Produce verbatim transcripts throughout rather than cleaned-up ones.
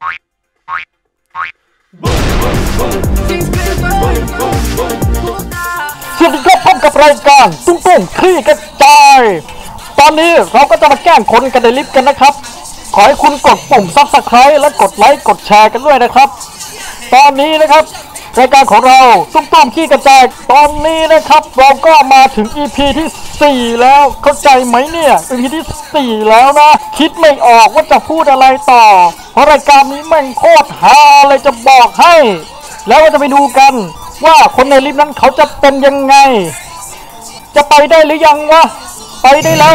สวัสดีครับพบกับรายการตุ้งตุ้งขี้กระจายตอนนี้เราก็จะมาแกล้งคนกันในลิฟต์กันนะครับขอให้คุณกดปุ่มซับสไครต์และกดไลค์กดแชร์กันด้วยนะครับตอนนี้นะครับรายการของเราตุ้งตุ้งขี้กระจายตอนนี้นะครับเราก็มาถึง อี พี ที่สี่แล้วเข้าใจไหมเนี่ย อี พี ที่สี่แล้วนะคิดไม่ออกว่าจะพูดอะไรต่อเพราะรายการนี้แม่งโคตรฮาเลยจะบอกให้แล้วเราจะไปดูกันว่าคนในลิฟต์นั้นเขาจะเป็นยังไงจะไปได้หรือยังวะไปได้แล้ว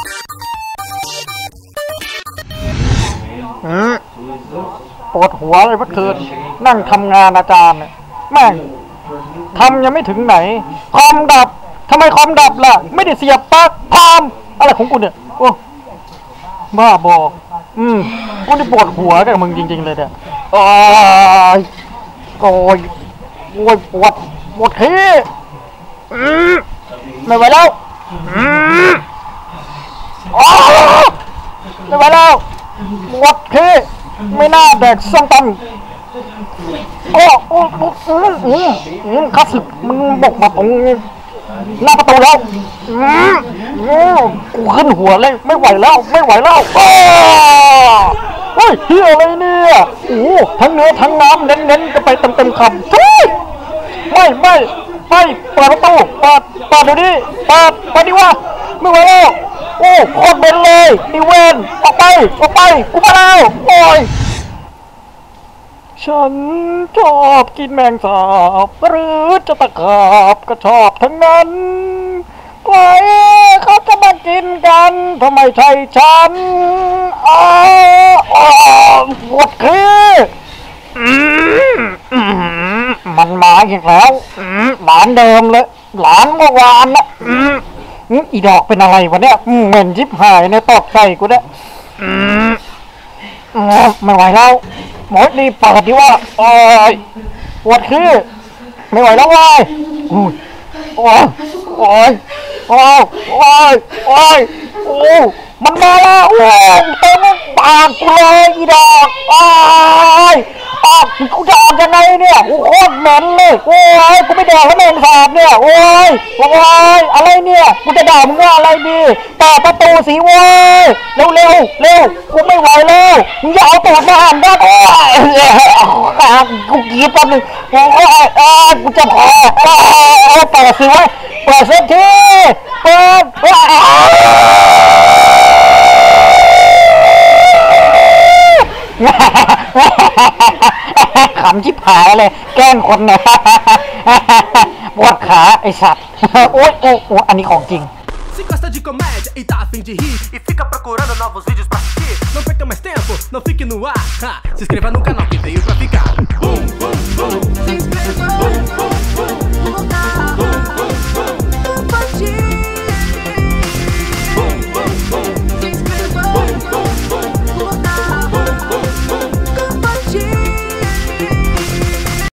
อืมปวดหัวเลยเมื่อคืนนั่งทำงานอาจารย์แม่งทำยังไม่ถึงไหนคอมดับทำไมคอมดับล่ะไม่ได้เสียบปลั๊กพามอะไรของกูเนี่ยโอ้บ้าบออืมกูนี่ปวดหัวกับมึงจริงๆเลยเนี่ยโอ้ยโอ้ยโอ้ยปวดปวดทีอืมไม่ไหวแล้วอืมโอ้ไม่ไหวแล้วปวดทีไม่น่าแดกส้มตำโอ้โอ้โอ้อืมอืมอืมข้าศึกมึงบอกมาตรงหน้าประตูแล้วอืมอืมกูขึ้นหัวเลยไม่ไหวแล้วไม่ไหวแล้วโอ้เฮ้ยเฮียอะไรเนี่ยโอ้ทั้งเนื้อทั้งน้ำเน้นๆกันไปเต็มๆคำทุยไม่ไม่ไม่เปิดประตูเปิดเปิดเดี๋ยวนี้เปิดเปิดดิวะไม่ไหวแล้วโอ้โคตรเบนเลยอีเวนออกไปออกไปกูมาแล้วโอ้ยฉันชอบกินแมงสาบหรือจะตะขาบก็ชอบทั้งนั้นใครเขาจะมากินกันทำไมใช่ฉันอ้าวปวดขี้มันมาอีกแล้วหลานเดิมเลยหลานเมื่อวานนะอีดอกเป็นอะไรวะเนี่ยเหม็นชิบหายในตอกใส่กูเนี่ยไม่ไหวแล้วหมดรีบเปิดดิว่าโอ้ยปวดขี้ไม่ไหวแล้วเว้ยโอ้ยโอ้ยโอ้ยโอ้ยโอ้ยโอ้ยโอ้มันมาแล้วโอ้ยเต็มปากกูเลยอีดอกโอ้ยปากกูจะออกยังไงเนี่ยโอ้โคตรเหม็นเลยโอ้ยกูไม่แดกแล้วแมงสาบเนี่ยโอ้ยโอ้ยอะไรเนี่ยกูจะด่ามึงว่าอะไรดีเปิดประตูสิเว้ยเร็วเร็วเร็วกูไม่ไหวแล้วมึงอย่าเอาตูดมาหันด้านโอ้ยกูกรีดแป๊บนึงโอ้ยโอ้ยกูจะพอโอ้ยเปิดสิเว้ยเปิดเส้นที่เปิดขำชิบหายเลยแกล้งคนเนี่ยปวดขาไอสัตว์โอ๊ยโอ้โหอันนี้ของจริง Se gosta de comédia e tá a fim de rir e fica procurando novos vídeos pra assistir, não perca mais tempo, não fique no ar. Ha, se inscreva no canal que veio pra ficar.